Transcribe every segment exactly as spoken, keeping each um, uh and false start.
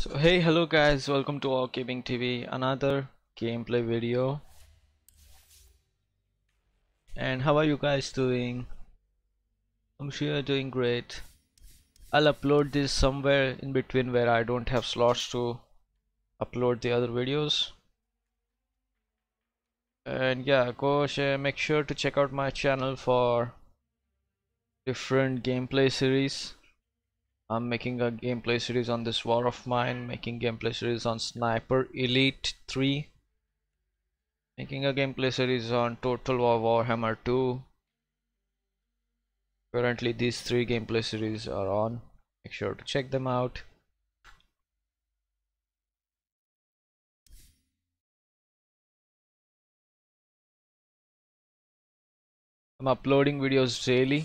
So hey, hello guys, welcome to WarGamingTV, another gameplay video. And how are you guys doing? I'm sure you're doing great. I'll upload this somewhere in between where I don't have slots to upload the other videos. And yeah, go share, make sure to check out my channel for different gameplay series. I'm making a gameplay series on this war of mine, making gameplay series on Sniper Elite three. Making a gameplay series on Total War Warhammer two. Currently these three gameplay series are on. Make sure to check them out. I'm uploading videos daily.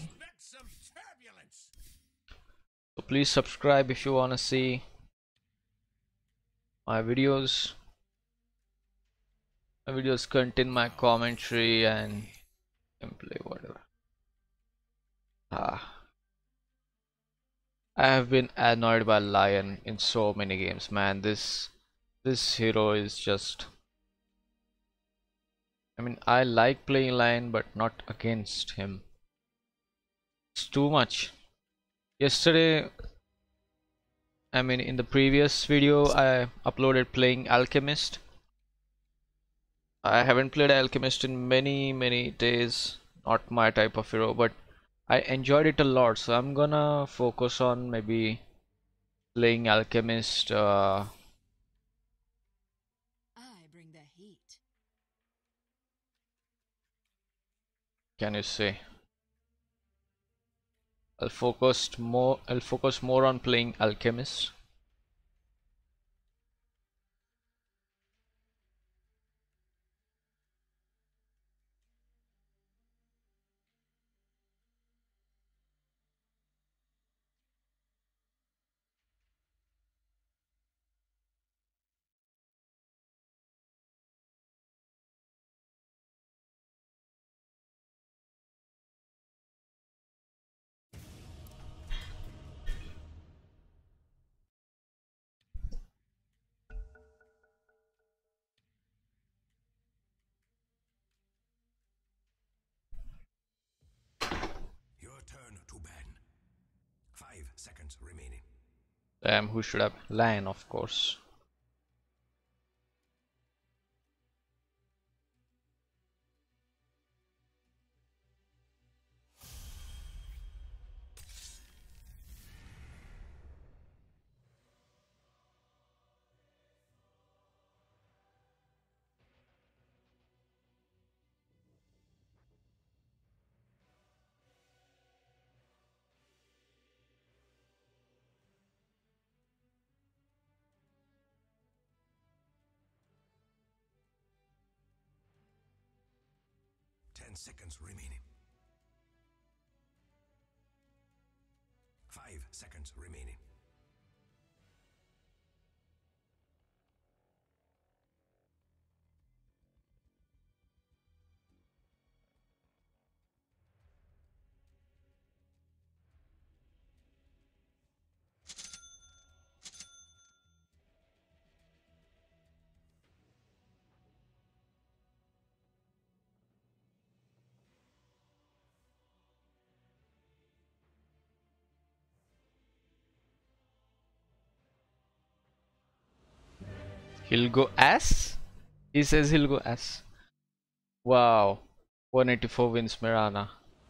So please subscribe if you wanna see my videos. My videos contain my commentary and gameplay, whatever. Ah. I have been annoyed by Lion in so many games, man. This this hero is just, I mean, I like playing Lion but not against him. It's too much. Yesterday, I mean, in the previous video I uploaded playing Alchemist. I haven't played Alchemist in many many days. Not my type of hero, but I enjoyed it a lot, so I'm gonna focus on maybe playing Alchemist. uh, I bring the heat. can you say I'll focus more I'll focus more on playing Alchemist. Your turn to ban. Five seconds remaining. Damn, who should have Lion, of course. Ten seconds remaining. Five seconds remaining. He'll go S? He says he'll go S. Wow. one eighty-four wins Mirana.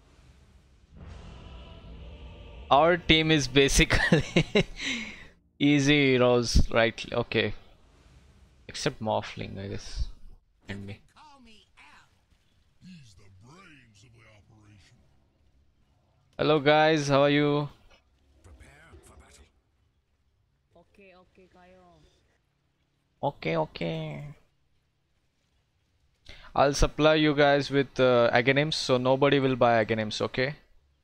Our team is basically easy heroes, right? Okay. Except Morphling, I guess. And me. Call me out. He's the brains of the operation. Hello guys, how are you? Prepare for battle. Okay, okay, kayo. Okay, okay. I'll supply you guys with uh, Aghanim's, so nobody will buy Aghanim's, okay?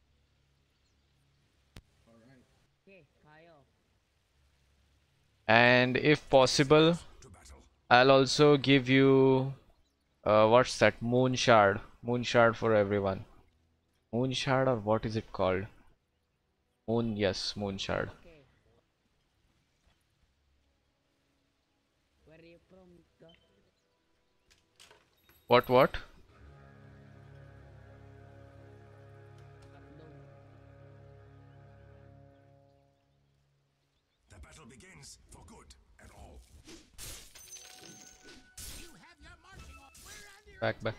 Okay, kayo. And if possible, To battle. I'll also give you uh, what's that? Moon Shard. Moon Shard for everyone. Moon Shard, or what is it called? Moon, yes, Moon Shard. Okay. What what? The battle begins for good and all. You have your marching on. We're under Back back.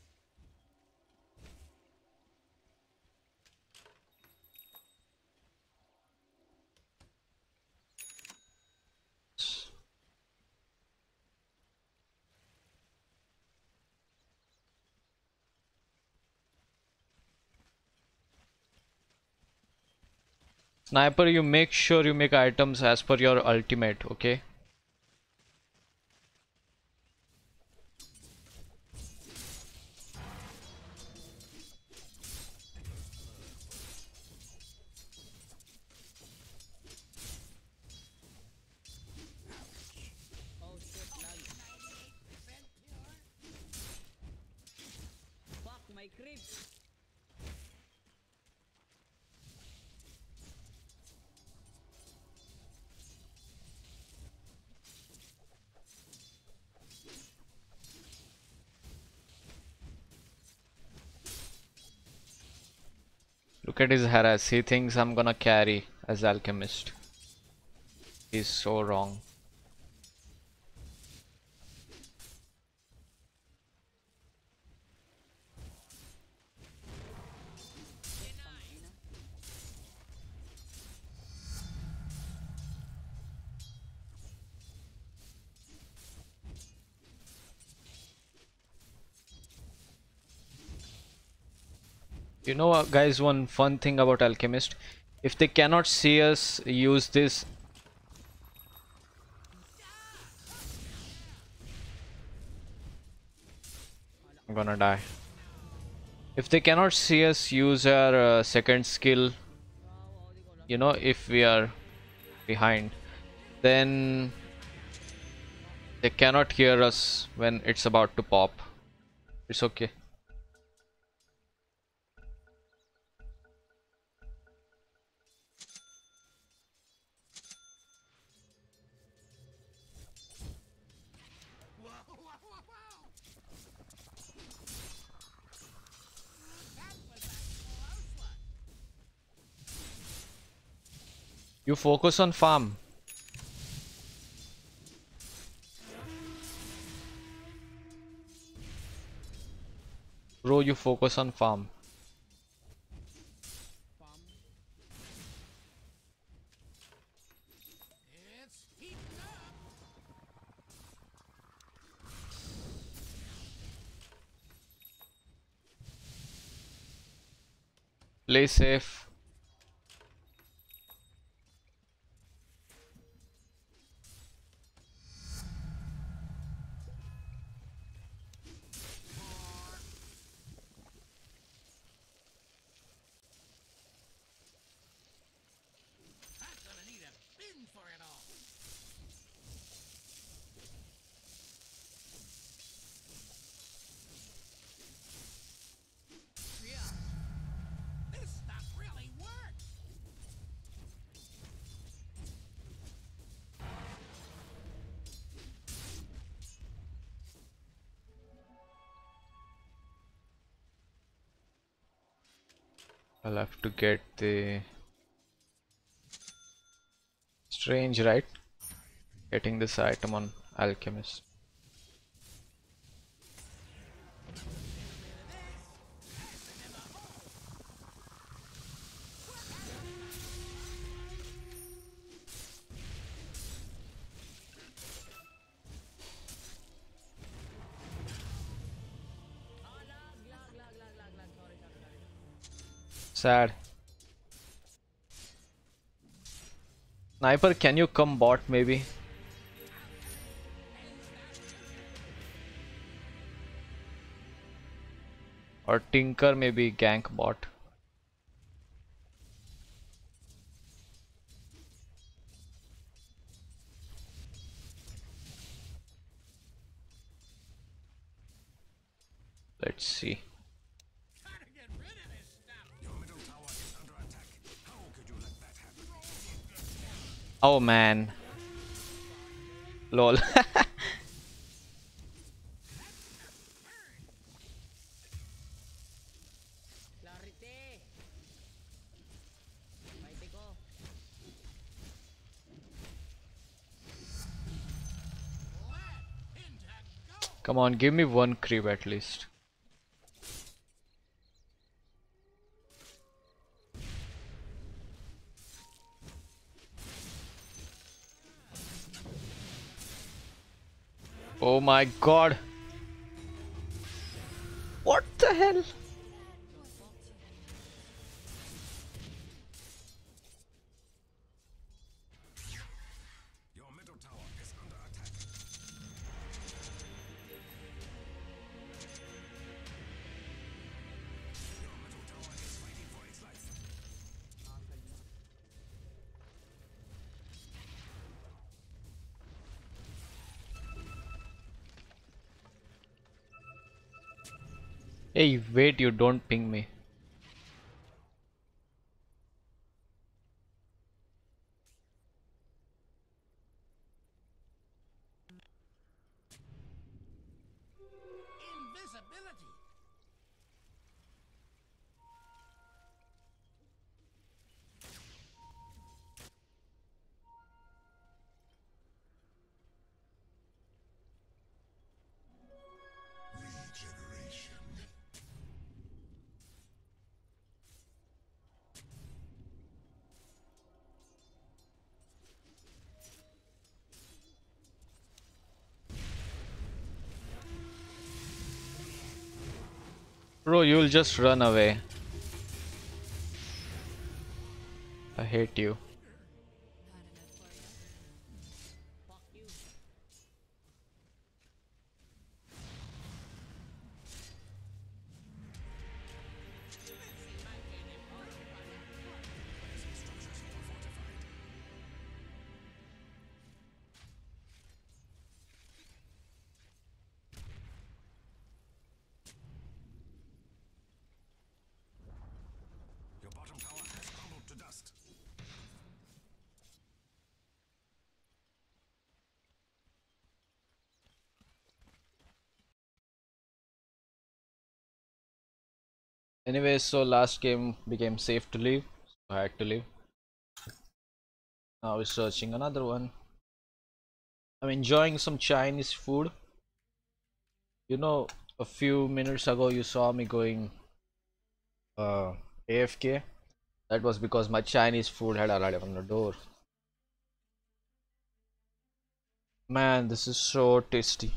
Sniper, you make sure you make items as per your ultimate, okay? Oh shit, lag. Fuck my creep. Look at his harass. He thinks I'm gonna carry as alchemist. He's so wrong. You know, uh, guys, one fun thing about alchemist, if they cannot see us use this, I'm gonna die. If they cannot see us use our uh, second skill, you know, if we are behind, then they cannot hear us when it's about to pop. It's okay. Whoa, whoa, whoa, whoa. That was a close one. You focus on farm. Bro, you focus on farm. Farm. It's heating up. Play safe. I'm gonna need a bin for it all. Yeah. This stuff really works. I'll have to get the strange, right? Getting this item on alchemist. Ah, lag, lag, lag, lag, lag, lag. Sorry, sorry, sorry. Sad. Sniper, can you come bot maybe? Or Tinker maybe gank bot. Let's see. Gotta get rid of this stuff. Your middle tower is under attack. How could you let that happen? Oh man. Lol. Come on, give me one creep at least. Oh my god. What the hell? Your middle tower is under attack. Your middle tower is fighting for its life. Hey, wait, you don't ping me. Invisibility. Regeneration. Bro, you'll just run away. I hate you. Fuck you. Your bottom tower has crumbled to dust. Anyway, so last game became safe to leave, so I had to leave. Now we're searching another one. I'm enjoying some Chinese food. You know, a few minutes ago you saw me going uh, A F K. That was because my Chinese food had arrived on the door. Man, this is so tasty.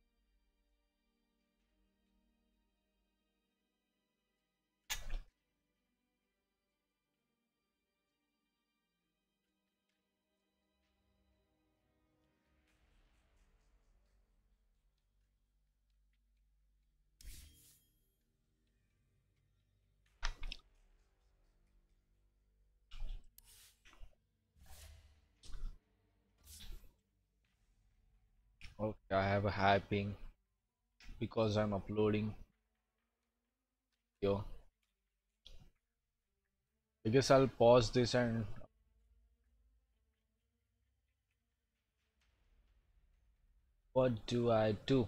Okay, I have a high ping because I'm uploading. Yo, I guess I'll pause this and what do I do?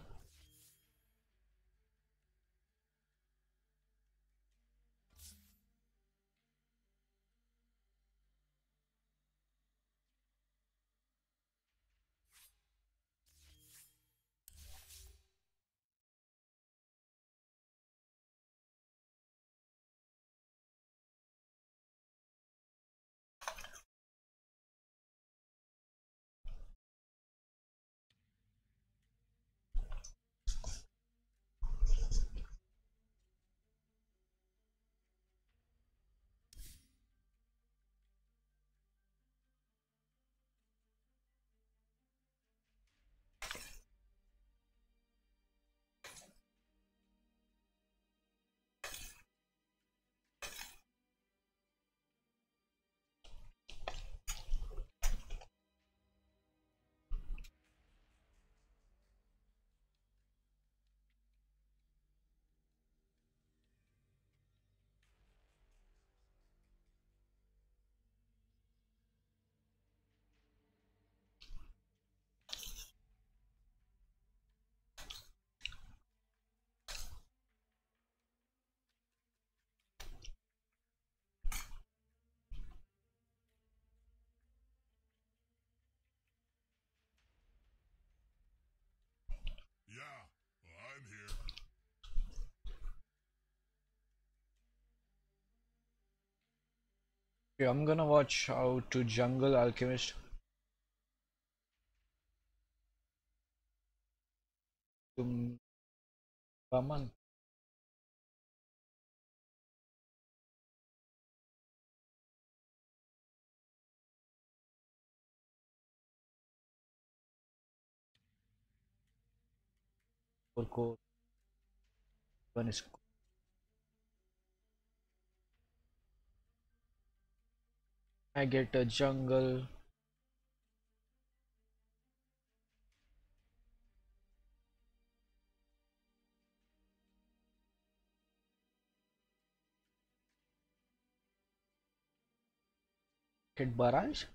Okay, I'm gonna watch how to jungle alchemist. Tum Raman. Ko one is I get a jungle. Get barrage.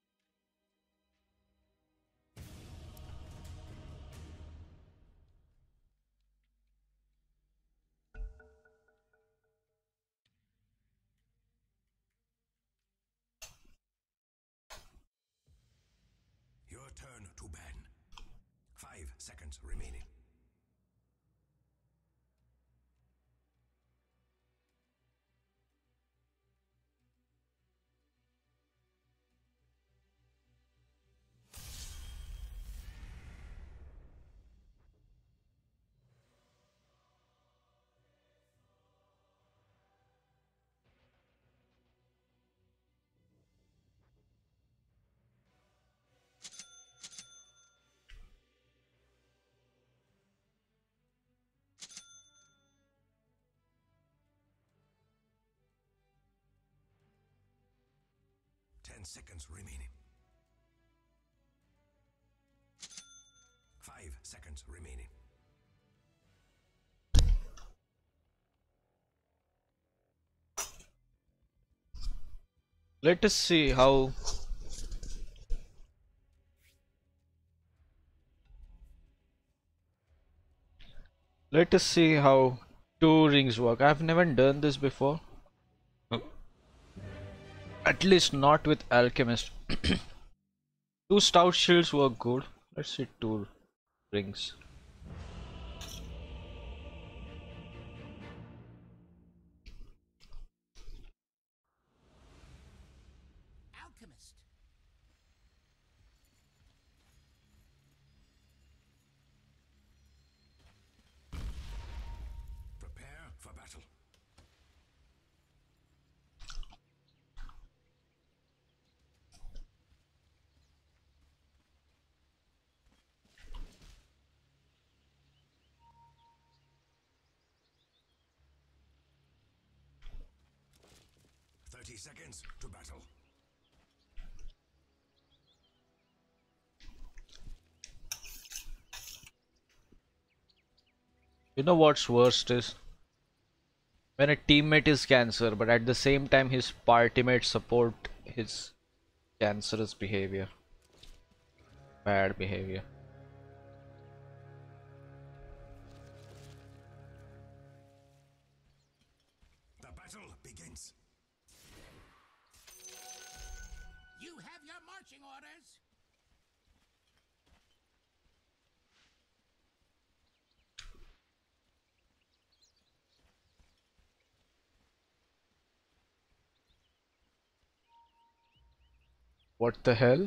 Your turn to ban. Five seconds remaining. Ten seconds remaining. Five seconds remaining. Let us see how let us see how two rings work. I've never done this before. At least not with alchemist. Two stout shields work good. Let's see two rings. Alchemist. Prepare for battle. Thirty seconds to battle. You know what's worst is when a teammate is cancer, but at the same time his party mates support his cancerous behavior, bad behavior. The battle begins. You have your marching orders. What the hell?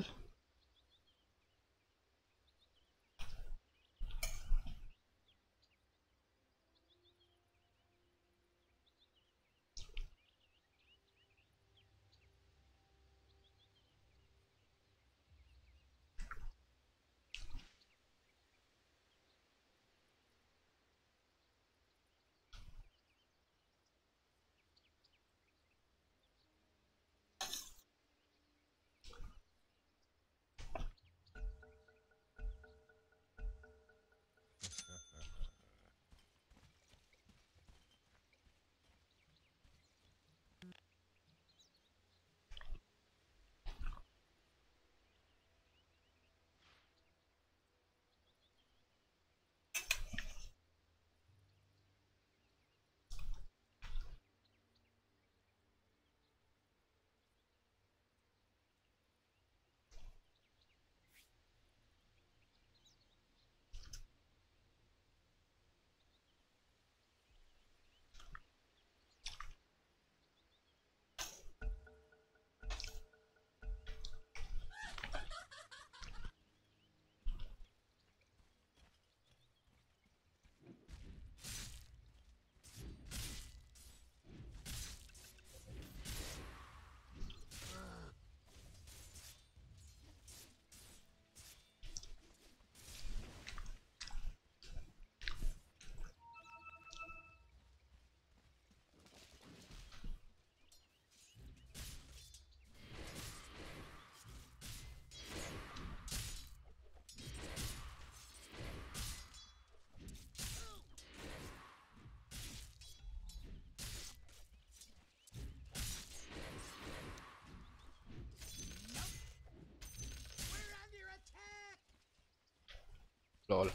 Lol.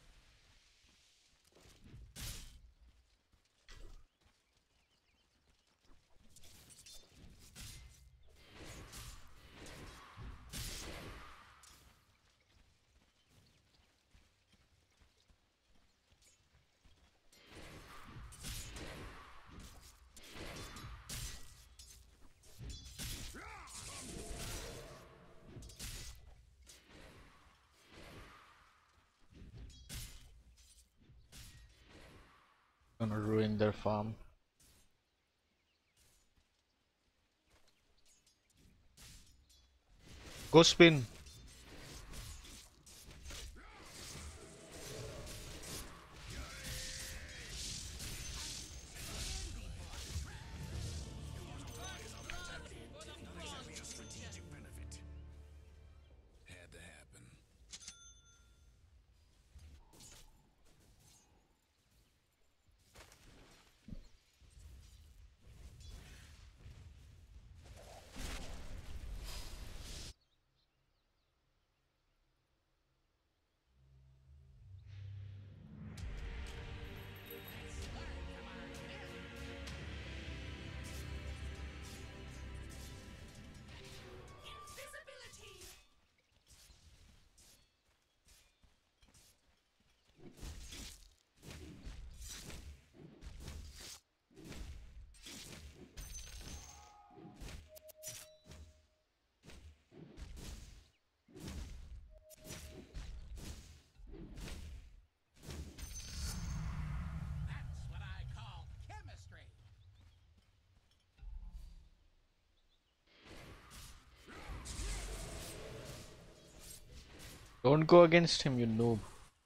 Gonna ruin their farm. Go spin. Might be a strategic benefit. Had to happen. That's what I call chemistry. Don't go against him, you noob.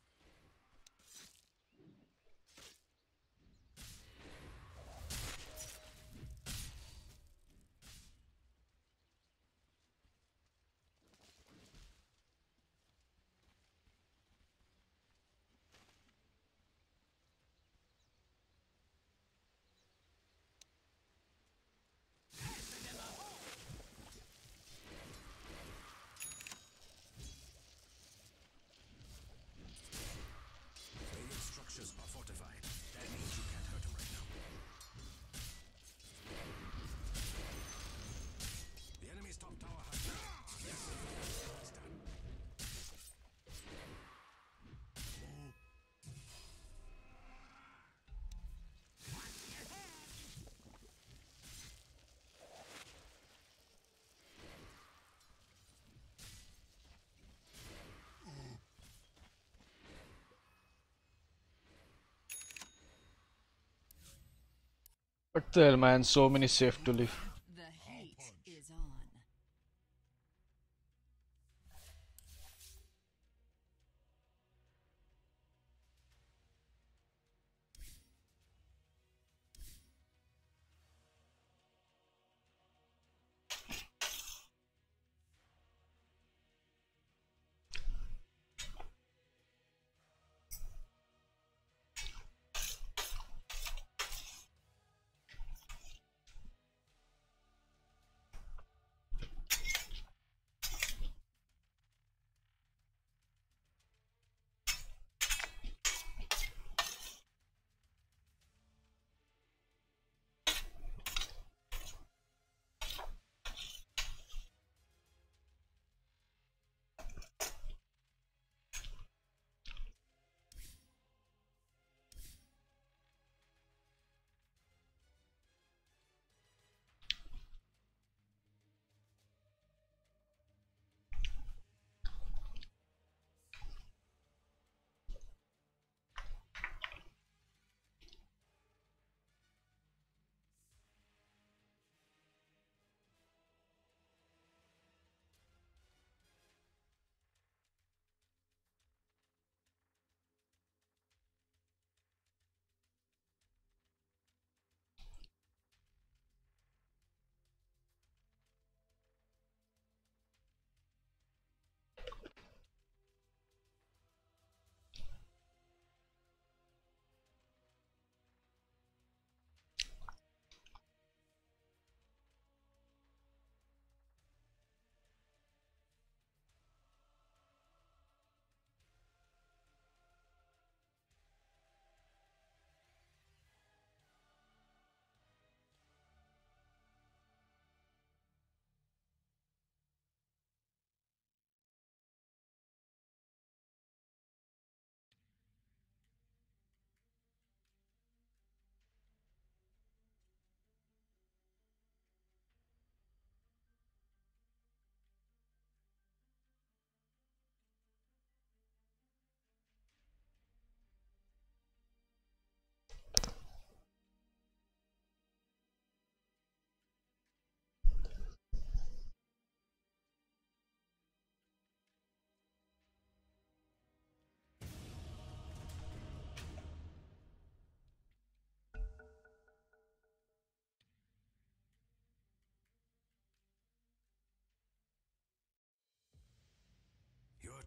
Radiant structures are fortified. That means you can't hurt him right now. The enemy's top tower has yes, it's done. What the hell, man? So many safe to live. The heat is on.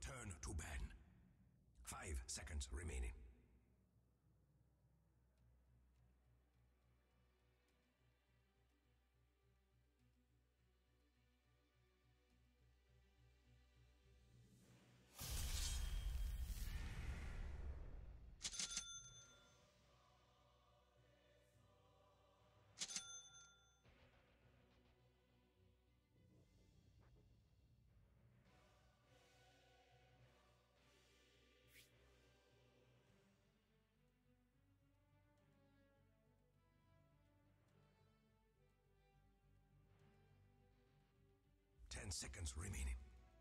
turn to ban. Five seconds remaining. Ten seconds remaining.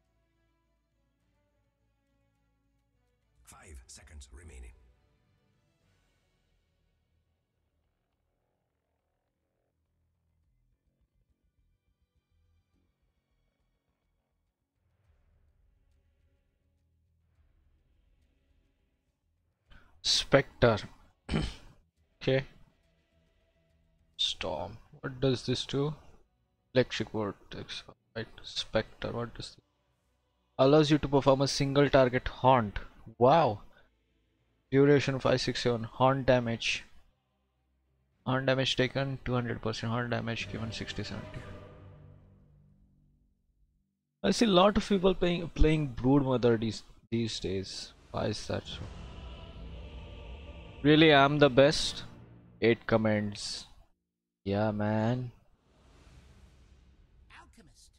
Five seconds remaining. Spectre. Okay. Storm. What does this do? Electric vortex. Right. Spectre. What does this? Allows you to perform a single target haunt. Wow. Duration five six seven. Haunt damage. Haunt damage taken two hundred percent. Haunt damage given sixty seventy. I see a lot of people playing playing Brood Mother these these days. Why is that so? Really, I'm the best. Eight comments. Yeah, man. Alchemist.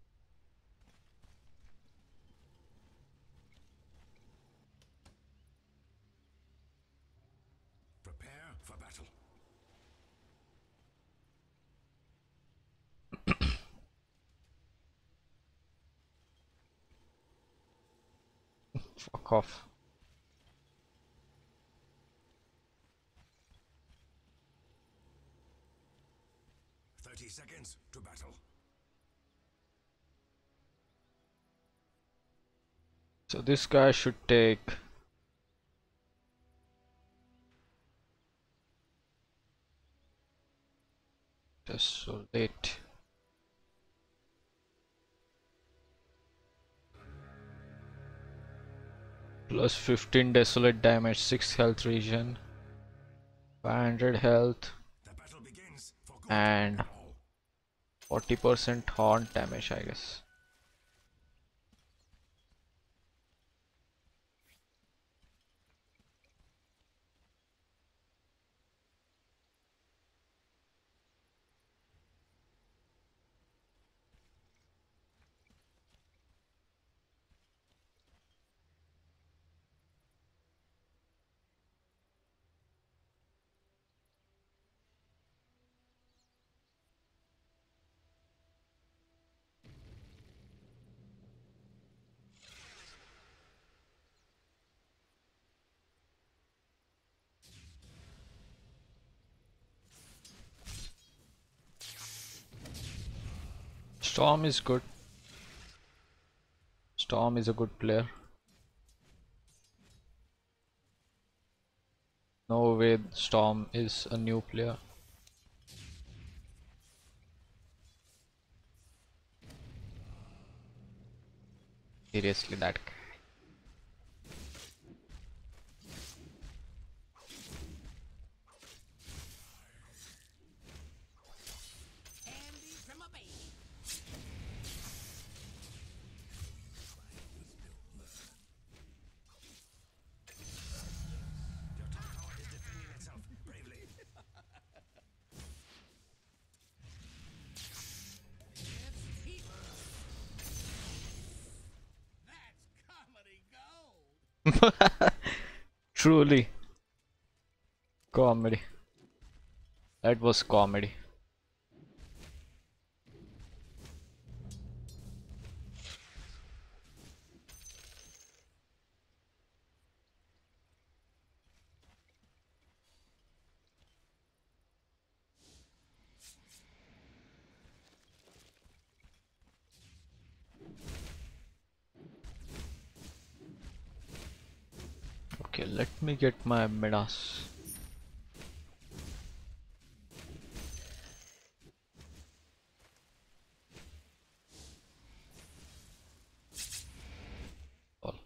Prepare for battle. Fuck off. Thirty seconds to battle. So this guy should take just so late. Plus fifteen desolate damage, six health regen, five hundred health, The battle begins for good and all. forty percent haunt damage, I guess. Storm is good. Storm is a good player. No way Storm is a new player. Seriously, that guy. Candy from a baby. Your top tower is defending itself bravely. It's heat. That's comedy gold. Truly. Comedy. That was comedy. Okay, let me get my Midas. Oh.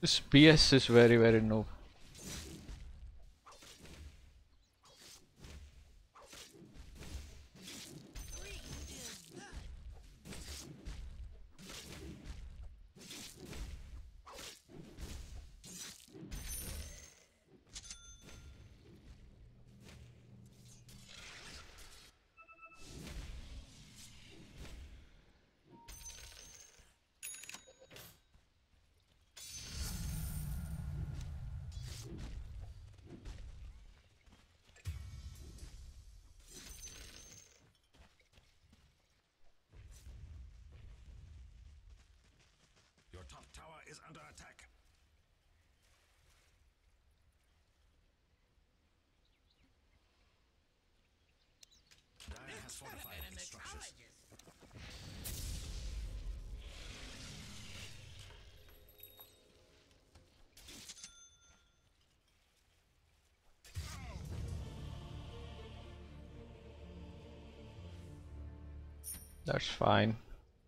This P S is very very noob. Your top tower is under attack. Dire has fortified its structures. That's fine.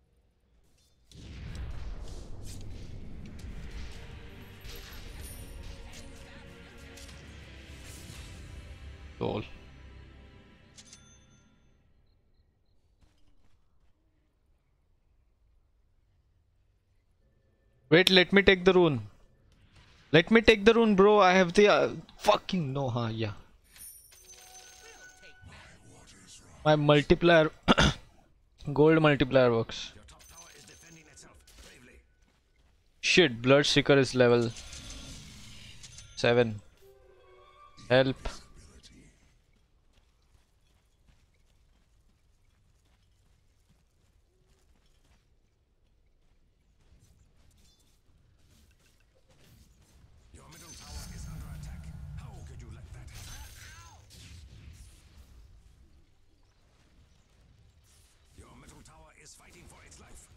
Lol. Wait, let me take the rune. Let me take the rune, bro. I have the uh, fucking no, huh? Yeah. My multiplier, gold multiplier works. Your top tower is defending itself bravely. Shit, Bloodseeker is level seven. Help. Your middle tower is under attack. How could you let that happen? Your middle tower is fighting for its life.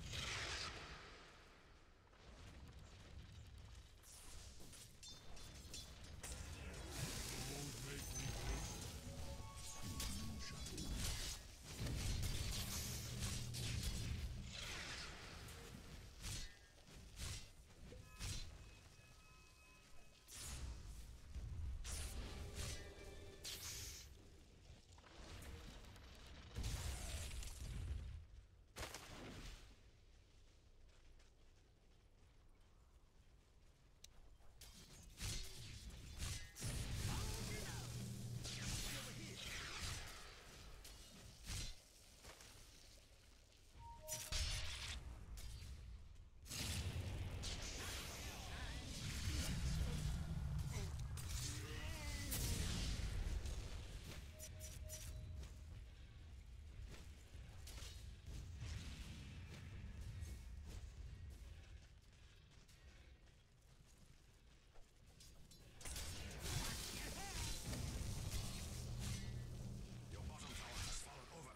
Your bottom tower has fallen over.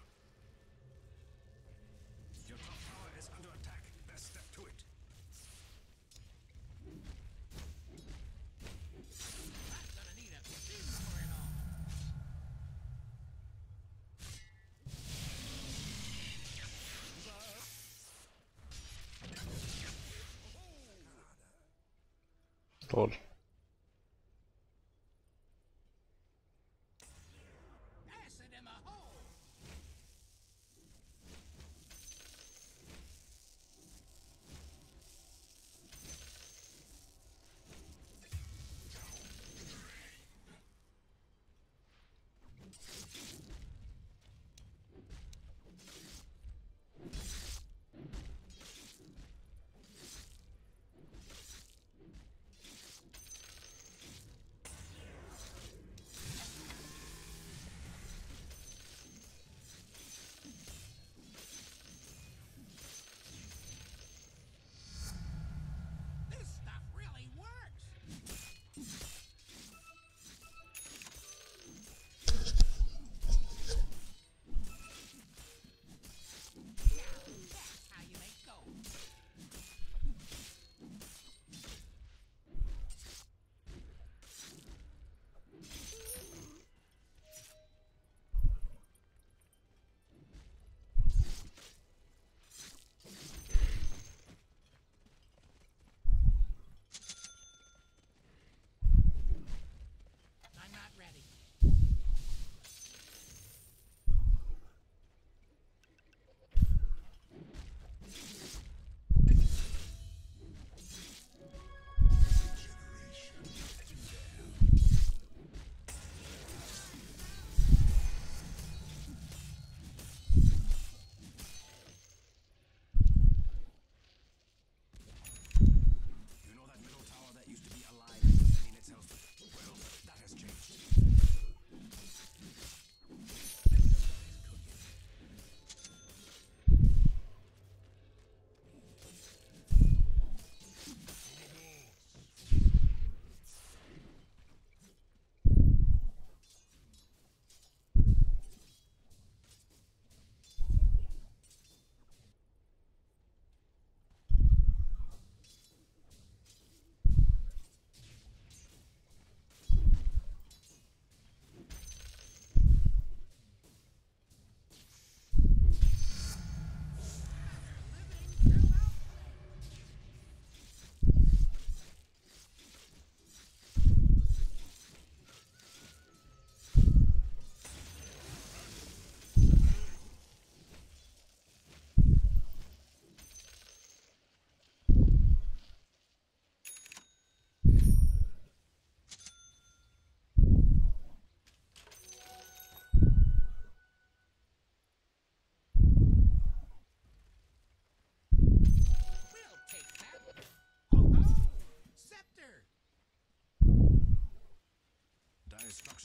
Your top tower is under attack. Best step to it. Gonna need a fuse for it all. Lol. Acid in the hole.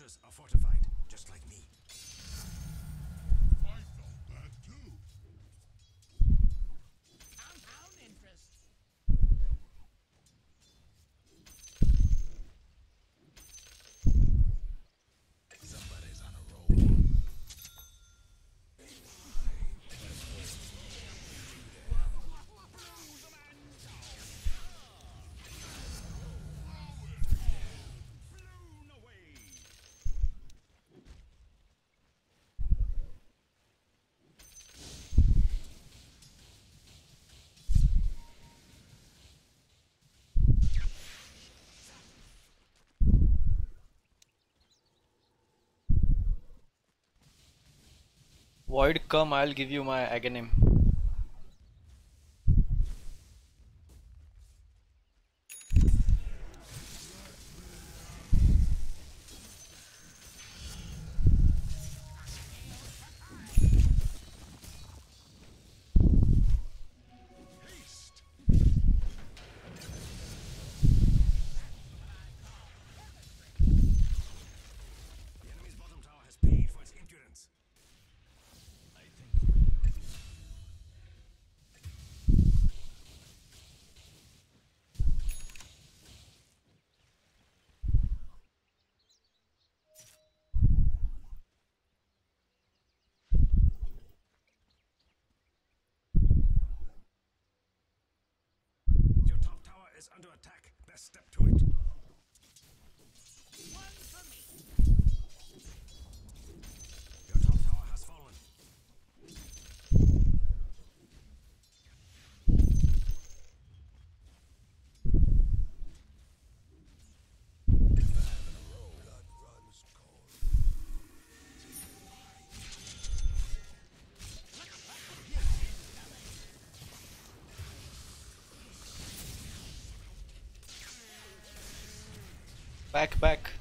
towers are fortified, just like me. I felt that too. Compound interest. Somebody's on a roll. Blown away. Void, come, I'll give you my aghanim. Haste. The enemy's bottom tower has paid for its impudence. I think. Your top tower is under attack. Best step to it. One for me. Your top tower has fallen. Blood runs cold. Back, back.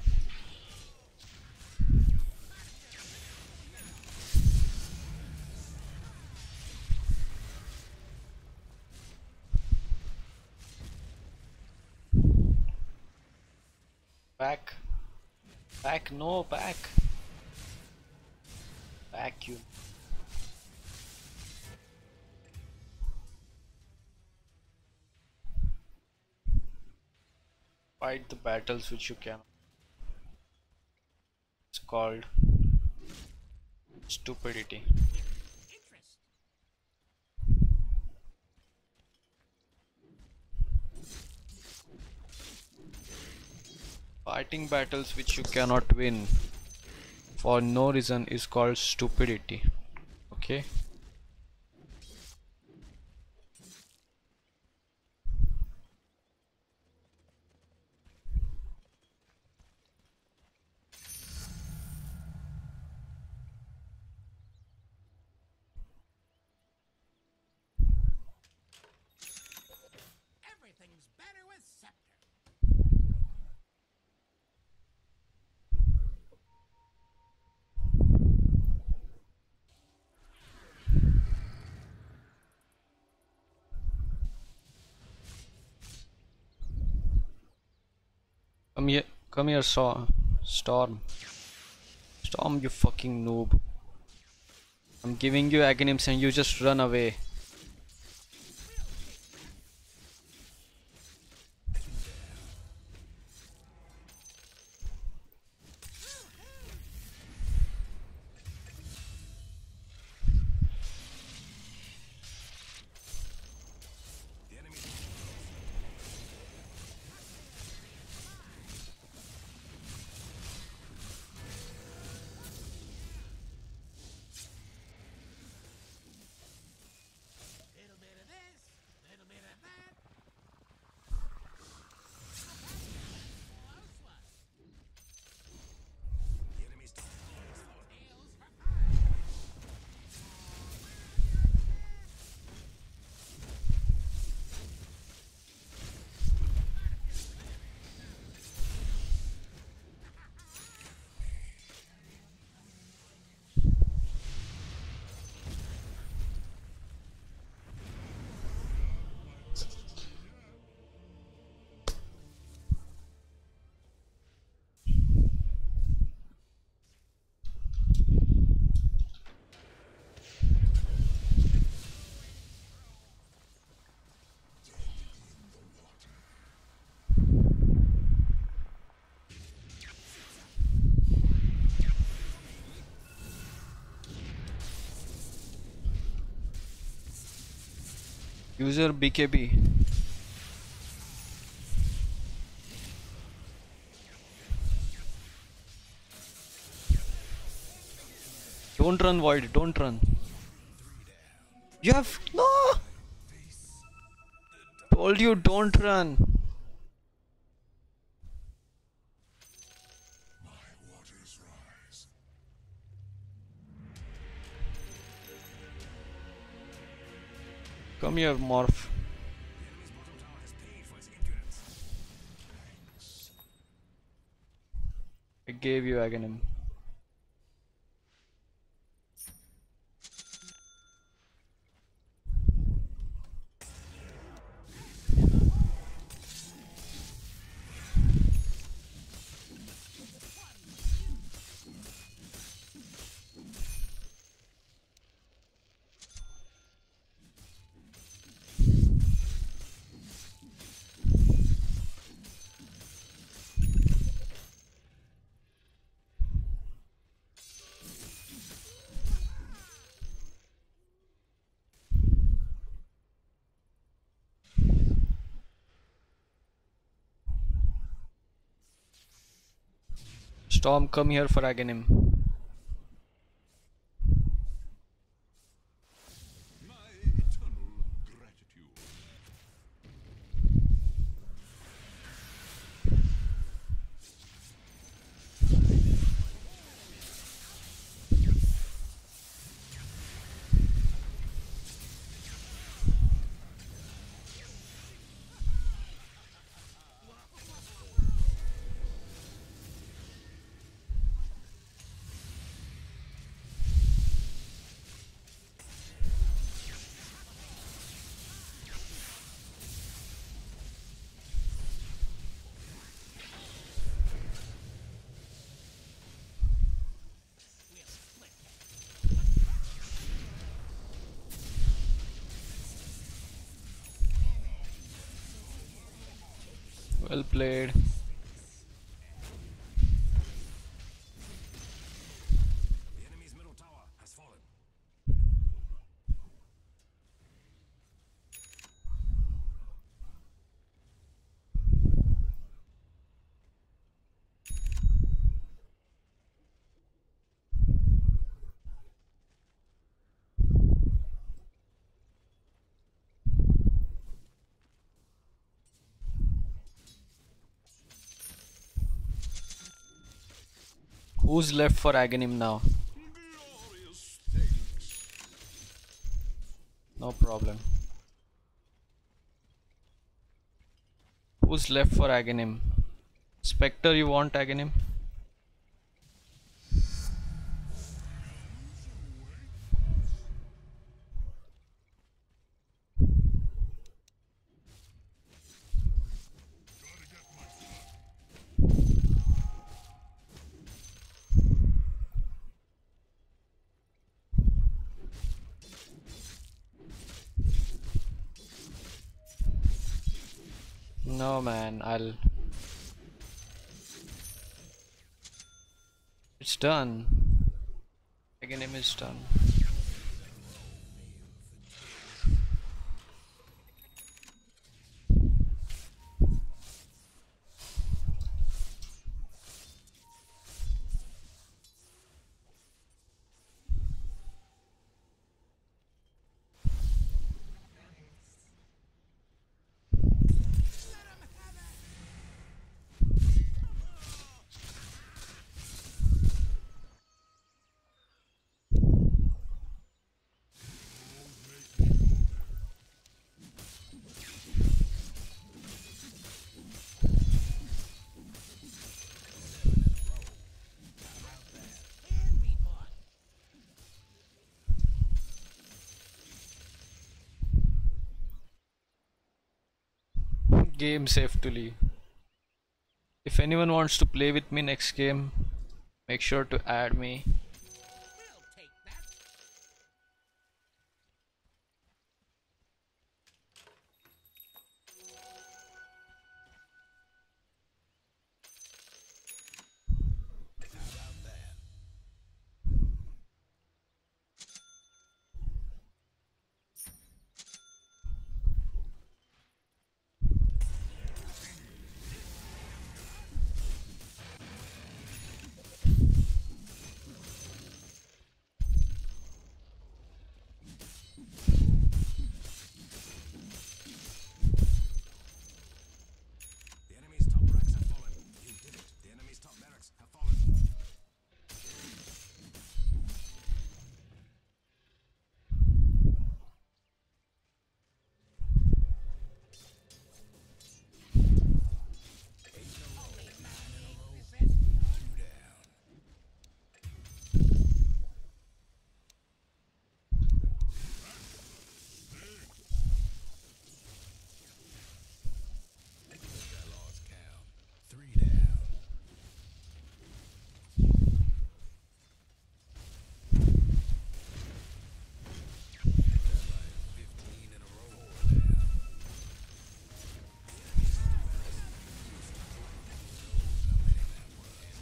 Back. Back, no, back. Back you. Fight the battles which you can. It's called stupidity. Interest. Fighting battles which you cannot win for no reason is called stupidity. Okay? Everything's better with Scepter. Come here, come here, Saw. Storm. Storm, you fucking noob. I'm giving you aghanims and you just run away. The enemy. User B K B. Don't run, Void. Don't run. You have no. Told you don't run. My waters rise. Come here, Morph. The enemy's bottom tower has paid for its ignorance. I gave you Aghanim. Storm, come here for Aghanim. My eternal gratitude. Well played. The enemy's middle tower has fallen. Who's left for Aghanim now? Glorious thanks. No problem. Who's left for Aghanim? Spectre, you want Aghanim? No man, I'll... It's done. Aghanim is done. Game safely. If anyone wants to play with me next game, make sure to add me. We'll take that.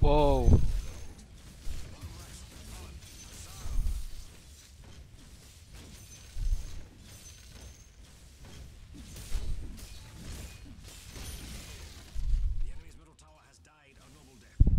Whoa. The enemy's middle tower has died a noble death.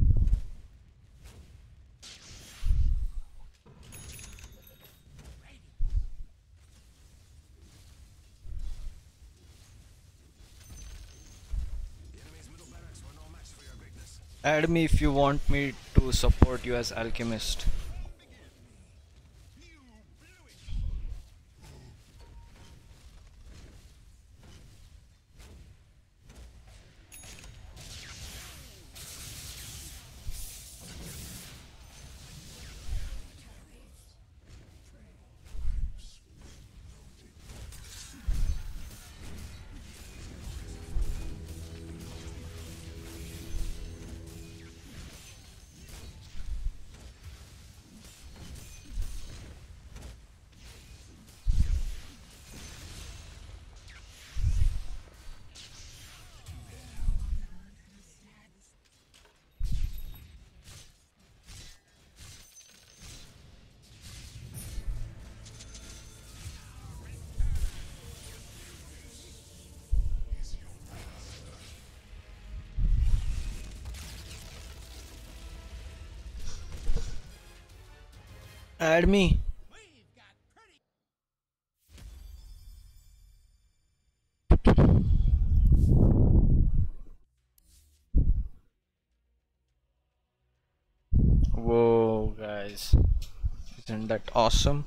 The enemy's middle barracks were no match for your greatness. Add me if you want me to support you as Alchemist. Add me. We've got pretty. Whoa, guys. Isn't that awesome?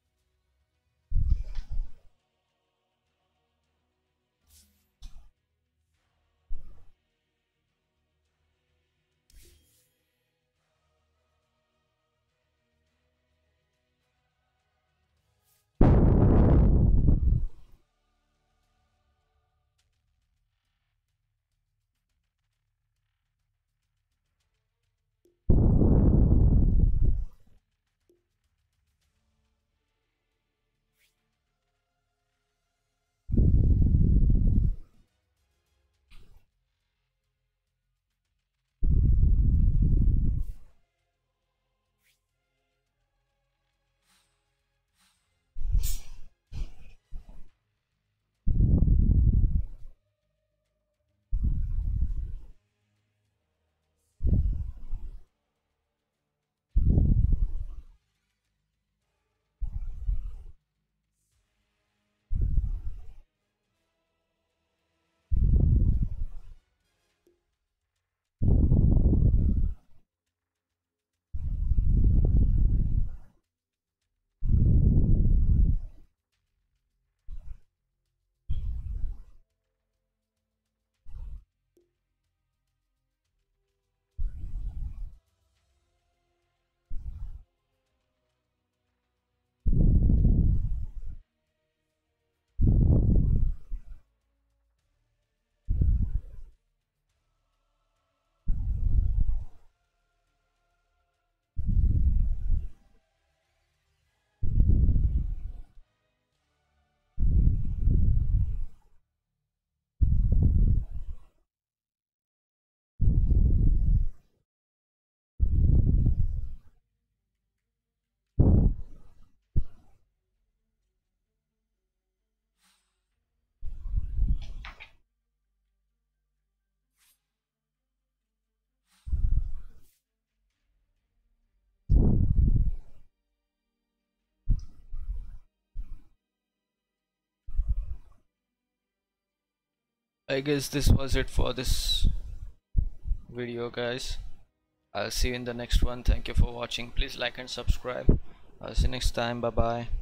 I guess this was it for this video, guys. I'll see you in the next one. Thank you for watching. Please like and subscribe. I'll see you next time. Bye bye.